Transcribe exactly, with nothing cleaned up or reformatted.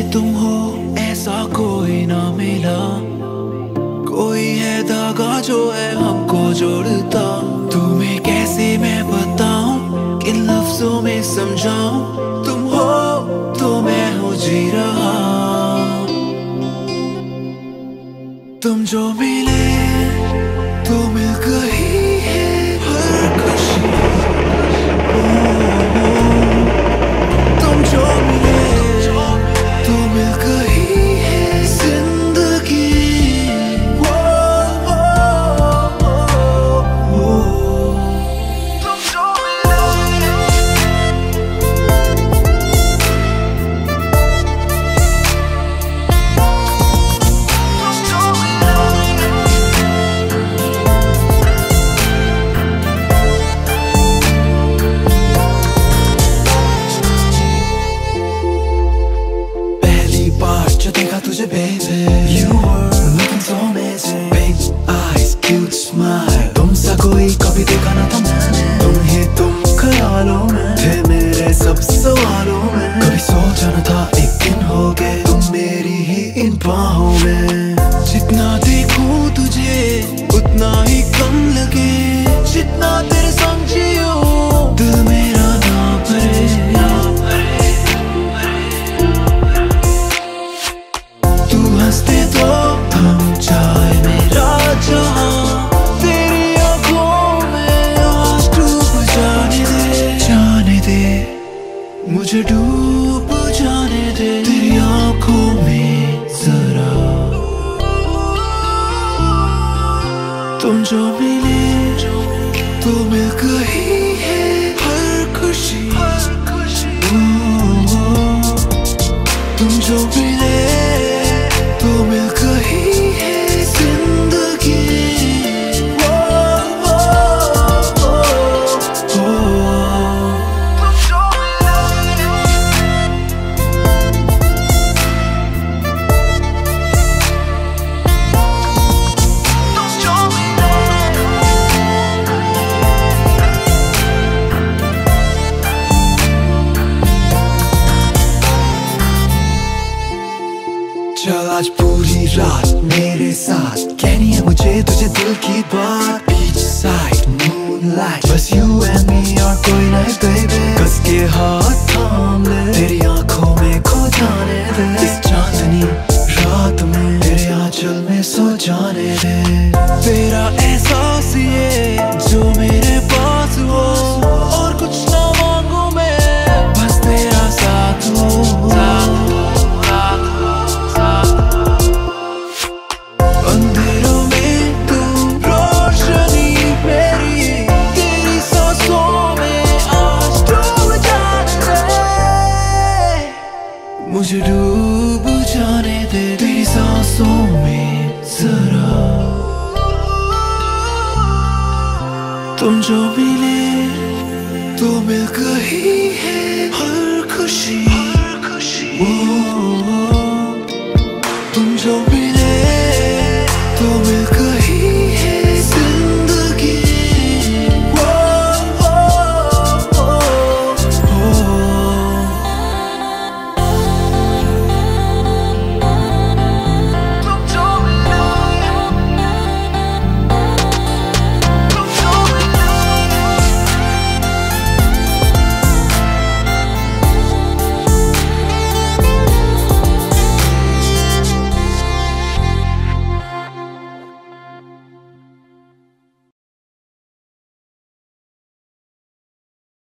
तुम हो ऐसा कोई ना मिला, कोई है धागा जो है हमको जोड़ता। तुम्हें कैसे मैं बताऊं, किन लफ्जों में समझाऊं, तुम हो तो मैं हो जी रहा। तुम जो मिले तो मिल गई है हर खुशी। तुम जो मिले तो मिल गई है जिंदगी। वो, वो, वो, वो। तुम जो मिले तुम जो मिले जो देखा तुझे baby, you were looking so amazing, big eyes, cute smile, तुम सा कोई कभी देखा ना था मैंने। तुम ही तुम ख्यालों में थे मेरे सब सवालों में, कभी सोचा न था एक दिन होगे तुम मेरी ही इन बाहों में। जितना देखूं तुझे उतना ही कम लगे, जितना तेरे संग जियो दिल मेरा ना भरे, ना भरे। हंसते तो थम जाए मेरा जहां, तेरी आंखों में आज डूब जाने दे, जाने दे मुझे डूब जाने दे तेरी आंखों में जरा। तुम जो मिले तो मिल गई है हर खुशी। ओ, ओ, तुम जो मिले तो मिल गई है जिंदगी। वो, वो, वो, वो। तुम जो मिले तुम जो मिले चल आज पूरी रात मेरे साथ कहनी है मुझे तुझे दिल की बात। बीच साइड मूनलाइट बस यू एंड मी और कोई नहीं बेबी, कस के हाथ थाम ले तेरी आंखों में खो जाने दे, इस चांदनी रात में तेरे आंचल में सो जाने दे। तेरा एहसास ये जो मेरे पास हो, और कुछ ना मांगू मैं बस तेरा साथ हो, साथ हो। अंधेरों में तू रोशनी मेरी, तेरी सांसों में आज डूब जाने दे, मुझे डूब जाने दे तेरी सांसों में जरा। तुम जो मिले तो मिल गई है हर खुशी। ओ, तुम जो मिले तो मिल